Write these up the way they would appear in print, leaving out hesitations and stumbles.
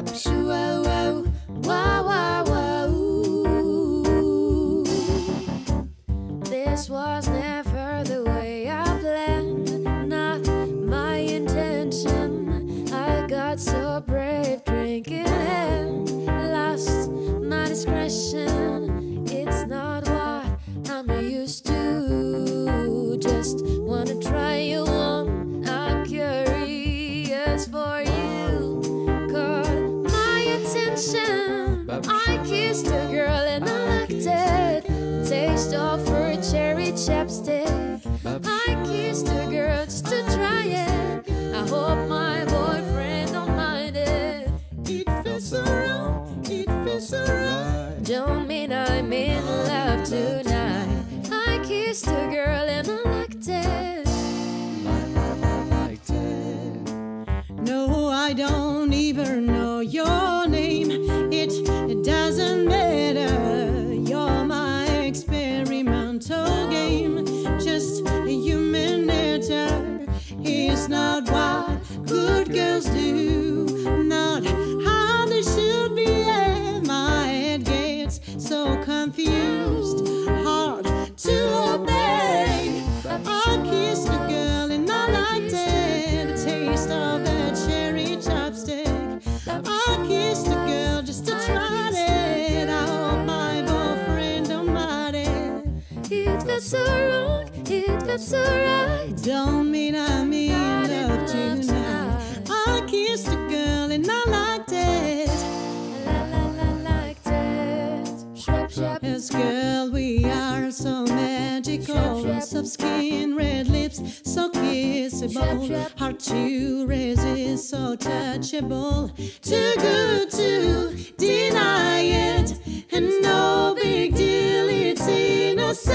Wow, wow, wow, wow, wow. This was never the way I planned, not my intention. I got so brave drinking and lost my discretion. It's not what I'm used to. Just wanna try you on. I'm curious for you. Caught my attention. I kissed a girl and I liked it. Taste of her cherry chapstick. I kissed a girl just to try it. I hope my boyfriend don't mind it. It feels so wrong, it feels so right. Don't mean I'm in love tonight. I kissed a girl and I liked it. Liked it. No, I don't even know your name. It doesn't matter. You're my experimental game. Just human nature is not what good girls do. Not how they should be. My head gets so confused, hard to obey. I kissed a girl and I liked it. The taste of that cherry chopstick. I kissed a girl just to try it. I hope my boyfriend don't mind it. It felt so wrong, it felt so right. Don't mean I'm in love tonight. I kissed a girl and I liked it. Liked it. Shrap, shrap. Yes, girl, we are so magical. Soft skin, red lips, so kissable. Hard to resist, so touchable. Too good to deny it. And no big deal, it's innocent.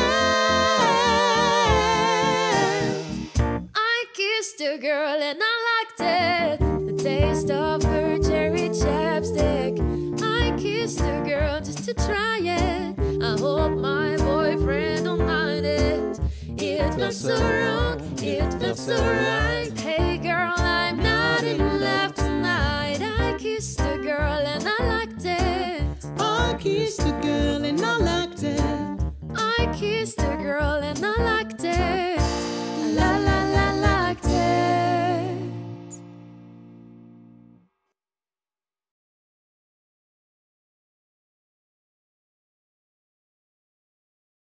I kissed a girl and I liked it. The taste of her cherry chapstick. I kissed a girl just to try it. I hope my boyfriend don't mind it. It felt so wrong, it felt so right. Hey girl, I'm not in love tonight. I kissed a girl and I liked it. I kissed a girl and I liked it. I kissed a girl and I liked it.